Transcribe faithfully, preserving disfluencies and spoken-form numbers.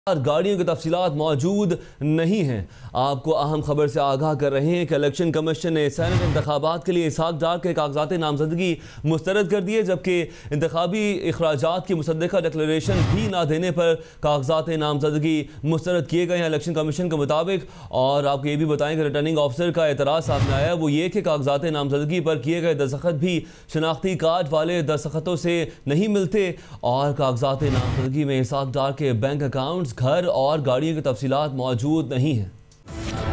गाड़ियों की तफसीलात मौजूद नहीं हैं। आपको अहम खबर से आगाह कर रहे हैं कि इलेक्शन कमीशन ने सैनेट इंतखाबात के लिए इसहाक डार के कागजात नामजदगी मुस्तरद कर दिए, जबकि इंतखाबी अखराजात की मुसद्दका डिक्लेरेशन भी ना देने पर कागजात नामजदगी मुस्तरद किए गए हैं इलेक्शन कमीशन के मुताबिक। और आपको ये भी बताएं कि रिटर्निंग ऑफिसर का एतराज़ सामने आया, वो ये कि कागजात नामजदगी पर किए गए दस्तखत भी शनाख्ती कार्ड वाले दस्तखतों से नहीं मिलते और कागजात नामजदगी में इसहाक डार के बैंक अकाउंट्स, घर और गाड़ियों की तफसीलात मौजूद नहीं हैं।